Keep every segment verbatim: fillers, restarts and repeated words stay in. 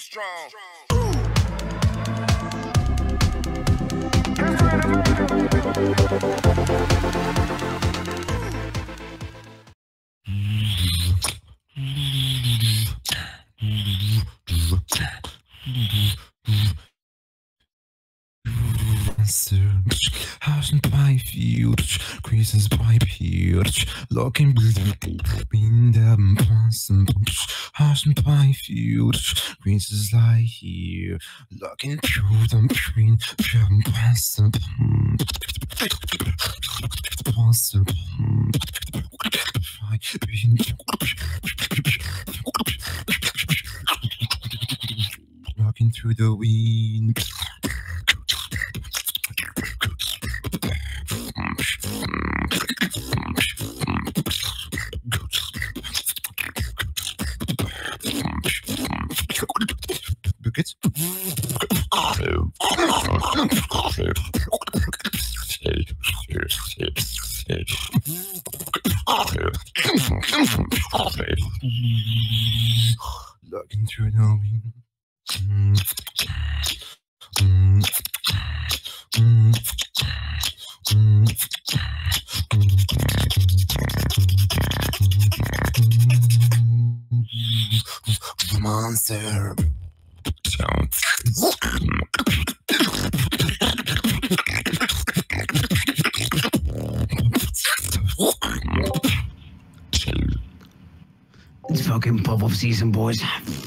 strong. Haschen bei Fjord, Quizzes bei Fjord, Locking in der Passen, Haschen bei Fjord, Quizzes like here, Locking Fjord and Queen, Fjord Passen, Passen, Locking through the wind. Buckets. Looking through the wind. Monster. It's fucking pop-up season, boys.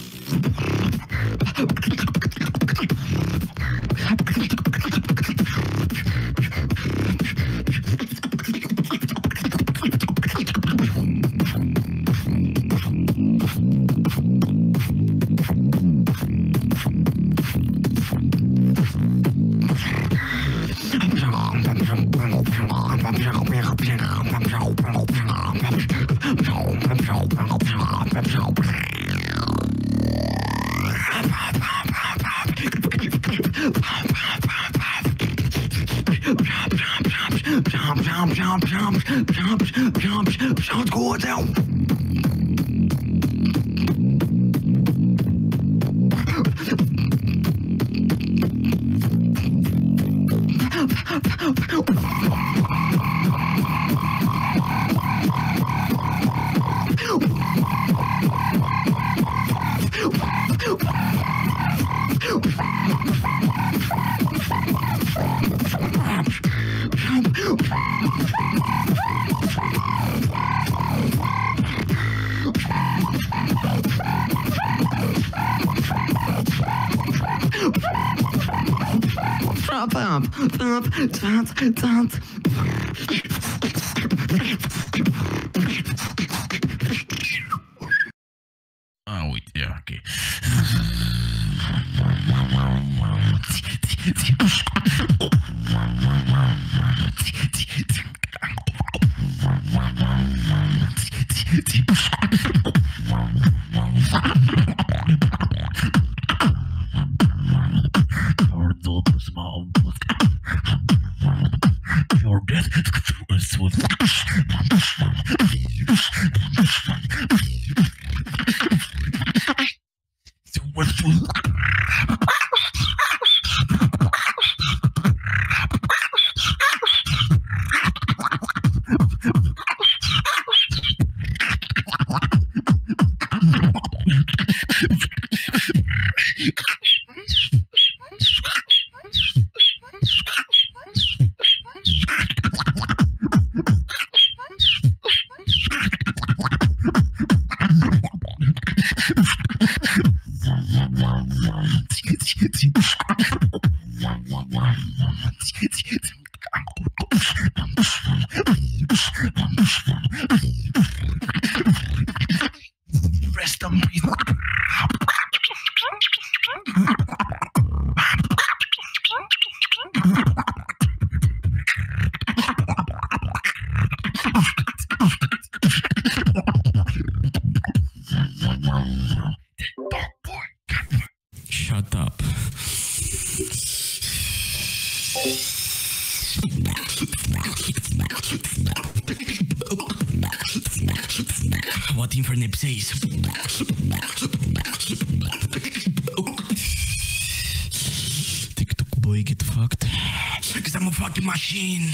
Gå down. Ah oui, ok. Rest in peace. Shut up. What Infernape says. boy get fucked. Cause I'm a fucking machine.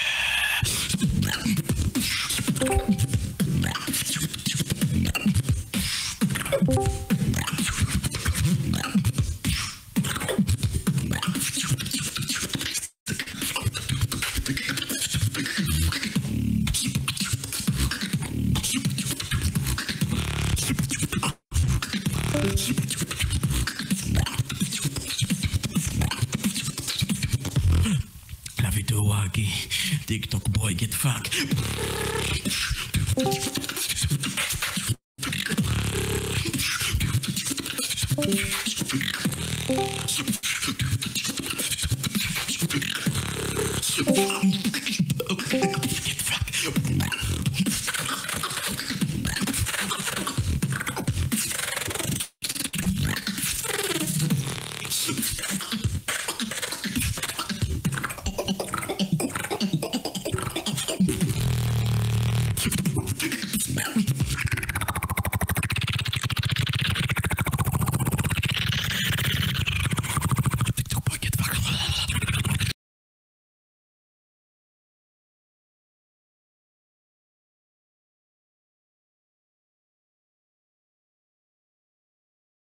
La vidéo wagi, TikTok boy get fucked.